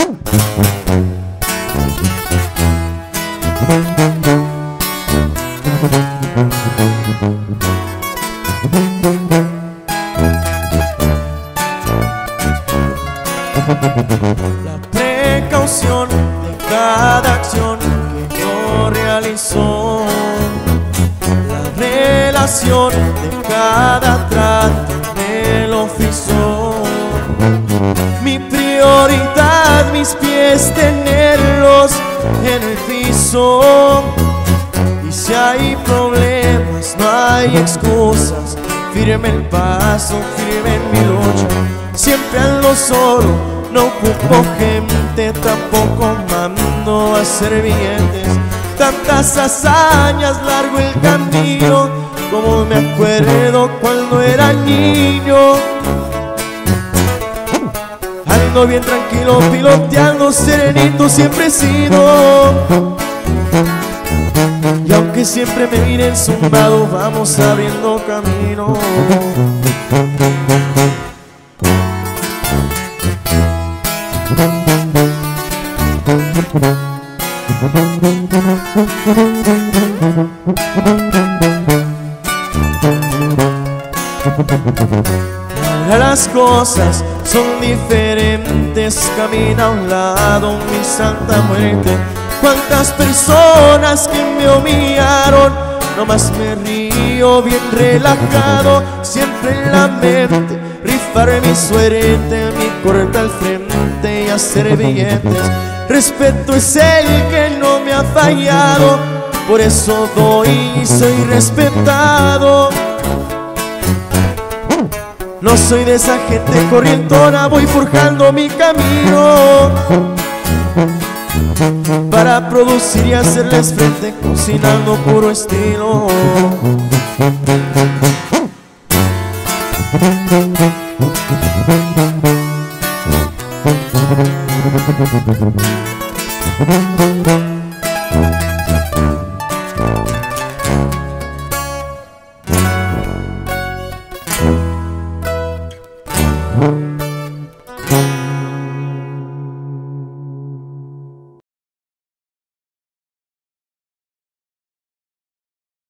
La precaución de cada acción que yo realizo, la relación de cada trato me lo fijo. Mi prioridad, mis pies tenerlos en el piso. Y si hay problemas, no hay excusas. Firme el paso, firme en mi lucha. Siempre ando solo, no ocupo gente, tampoco mando a servientes. Tantas hazañas, largo el camino, como me acuerdo cuando era niño. Ando bien tranquilo, piloteando serenito siempre he sido. Y aunque siempre me miren zumbado, vamos abriendo camino. Ahora las cosas son diferentes, camina a un lado mi santa muerte. Cuántas personas que me humillaron, nomás me río bien relajado. Siempre en la mente, rifar mi suerte, mi corta al frente y hacer billetes. Respeto es el que no me ha fallado, por eso doy y soy respetado. No soy de esa gente corrientona, voy forjando mi camino para producir y hacerles frente, cocinando puro estilo.